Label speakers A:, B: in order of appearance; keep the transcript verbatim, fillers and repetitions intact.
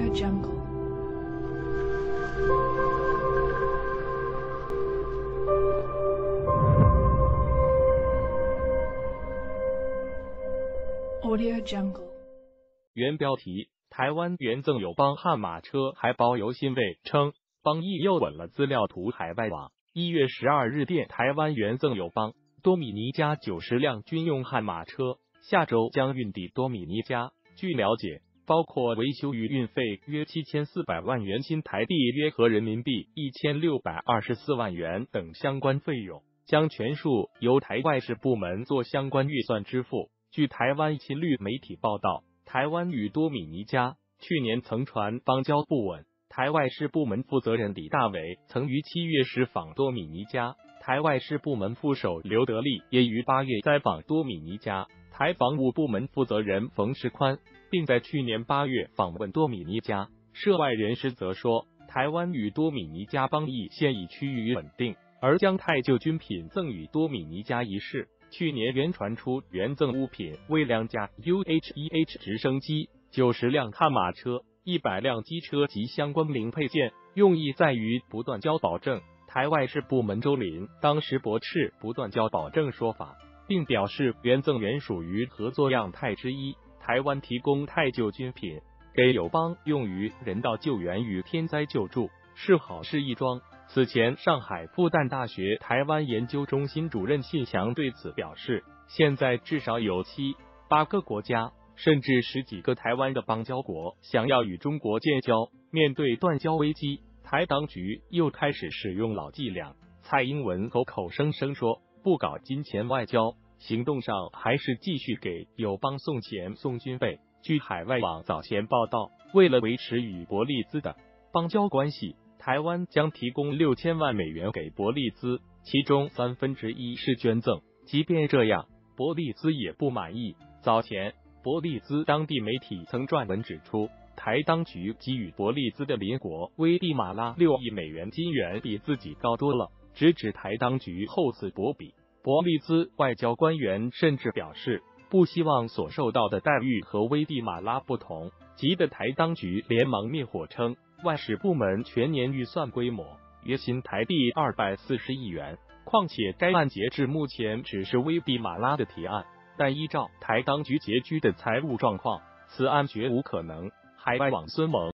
A: Audio Jungle. Audio Jungle.
B: 原标题：台湾原赠友邦悍马车还包邮欣慰，称邦亦又稳了资料图海外网。一月十二日电，台湾原赠友邦多米尼加九十辆军用悍马车，下周将运抵多米尼加。据了解，包括维修与运费约七千四百万元新台币，约合人民币一千六百二十四万元等相关费用，将全数由台外事部门做相关预算支付。据台湾亲绿媒体报道，台湾与多米尼加去年曾传邦交不稳，台外事部门负责人李大伟曾于七月时访多米尼加，台外事部门副手刘德利也于八月再访多米尼加，台防务部门负责人冯世宽并在去年八月访问多米尼加。涉外人士则说，台湾与多米尼加邦谊现已趋于稳定，而将太旧军品赠与多米尼加一事，去年原传出原赠物品为两架 U H E H 直升机、九十辆悍马车、一百辆机车及相关零配件，用意在于不断交保证。台外事部门周林当时驳斥不断交保证说法，并表示原赠原属于合作样态之一，台湾提供太旧军品给友邦用于人道救援与天灾救助，是好事一桩。此前，上海复旦大学台湾研究中心主任信祥对此表示，现在至少有七八个国家，甚至十几个台湾的邦交国想要与中国建交。面对断交危机，台当局又开始使用老伎俩。蔡英文口口声声说不搞金钱外交，行动上还是继续给友邦送钱送军费。据海外网早前报道，为了维持与伯利兹的邦交关系，台湾将提供六千万美元给伯利兹，其中三分之一是捐赠。即便这样，伯利兹也不满意。早前，伯利兹当地媒体曾撰文指出，台当局给予伯利兹的邻国危地马拉六亿美元金元比自己高多了，直指台当局厚此薄彼。伯利兹外交官员甚至表示，不希望所受到的待遇和危地马拉不同，急得台当局连忙灭火，称外事部门全年预算规模约新台币二百四十亿元，况且该案截至目前只是危地马拉的提案，但依照台当局拮据的财务状况，此案绝无可能。海外网孙萌